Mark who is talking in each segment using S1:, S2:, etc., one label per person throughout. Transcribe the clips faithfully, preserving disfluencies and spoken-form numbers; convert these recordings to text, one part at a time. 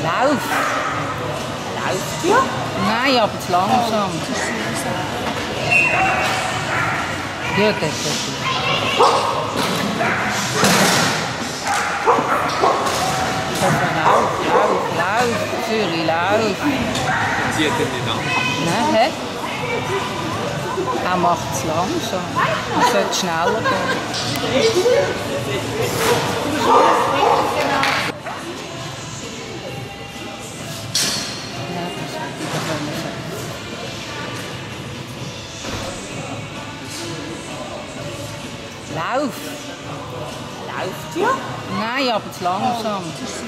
S1: Lauf! Läuft ja? Nein, aber zu langsam. Ja, das ist gut. Lauf, lauf, lauf, Zürich, lauf.
S2: Zieht er nicht an?
S1: Nein, hä? Er macht es langsam. Er sollte schneller gehen. Ja, das sollte ich können sagen. Lauf! Läuft ja? Nein, aber zu langsam.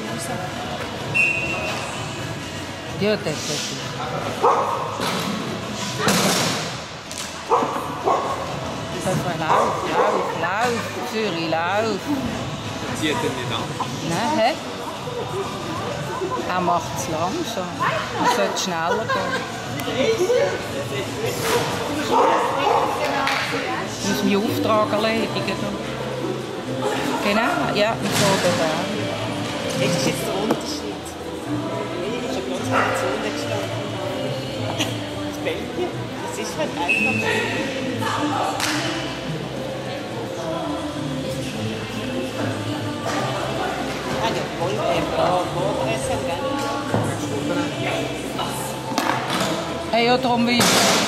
S1: Ja, das ist gut. Das war lauf, lauf, lauf, Zürich, lauf.
S2: Zieht er nicht an?
S1: Nein, hä? Er macht es langsam. Er sollte schneller gehen. Ich muss meinen Auftrag erledigen. Genau, ja, und so da.
S3: Das ist jetzt der Unterschied. Ich habe ganz in der Zone gestanden. Das Belgien, das ist halt einfach. Ah ja, voll, äh, Bordresse, gell?
S1: Hey, ja, darum will ich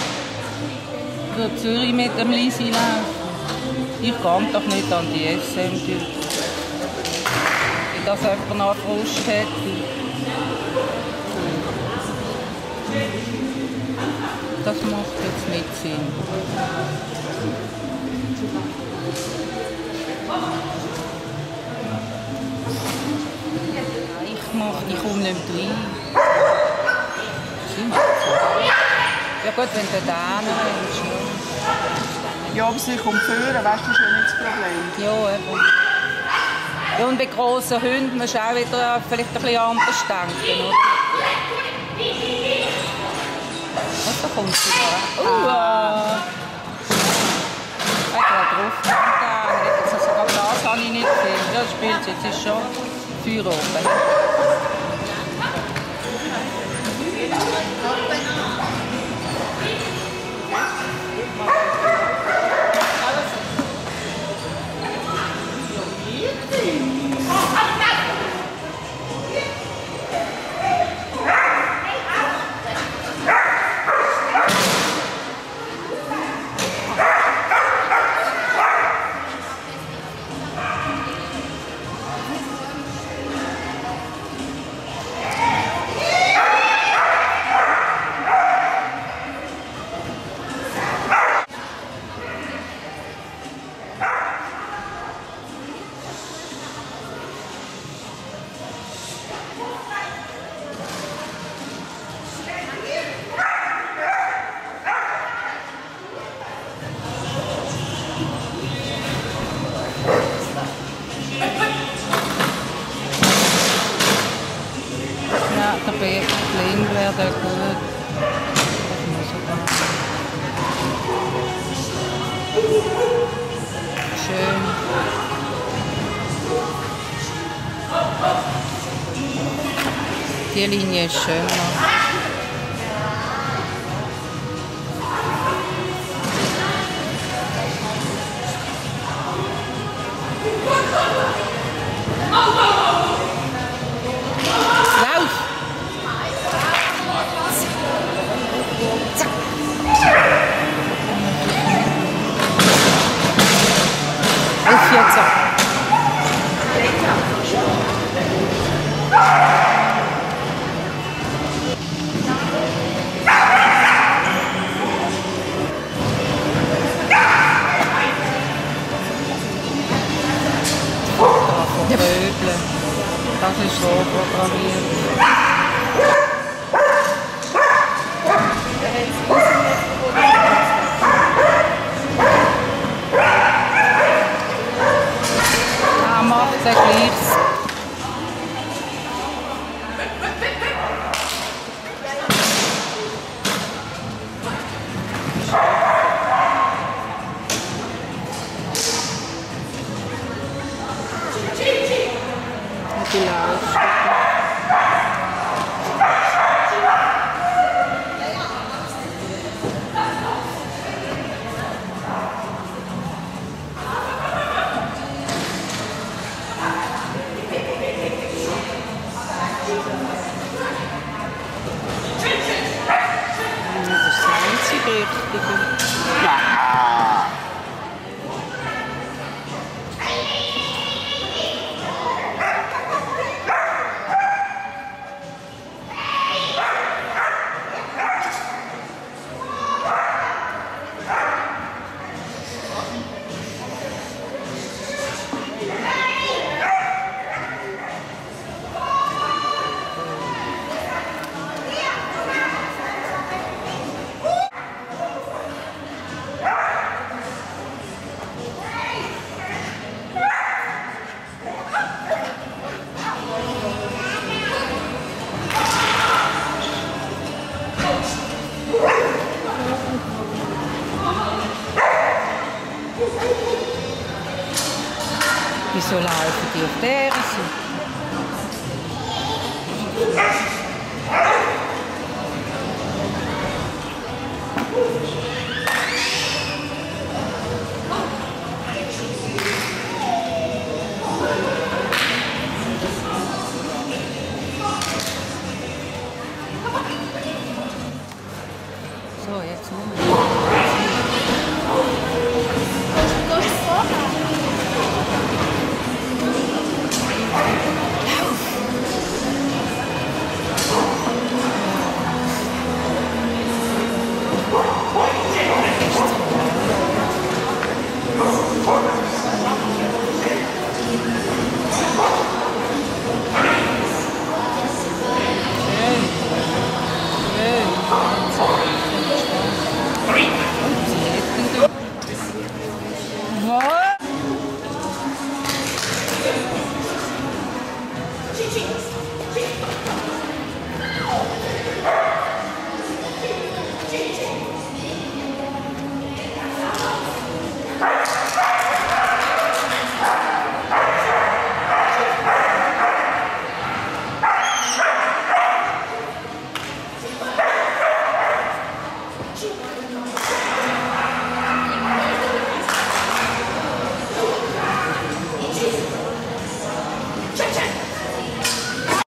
S1: Zürich mit dem Lisi laufen. Ich gehe doch nicht an die S M durch. Wenn das jemand noch Frust hat. Das macht jetzt nicht Sinn. Ich, mach, ich komme nicht mehr rein. Ja gut, wenn du da rennst.
S3: Ja, aber sie kommt führen, weißt du, das ist ja nicht das Problem.
S1: Ja, eben. Ja, und bei grossen Hunden musst du auch wieder vielleicht ein bisschen anders denken, oder? Was, da kommt sie noch. Uh, ah. Ich habe drauf gegangen. Also, sogar das habe ich nicht gesehen. Ja, das spielt jetzt ist schon Feuer oben. Der Blind wäre da gut. Schön. Die Linie ist schön. Auf jetzt. Röbeln. Das ist so programmiert. Er macht es gleich. Die Laufstrecke. laufen die auf dieser Seite.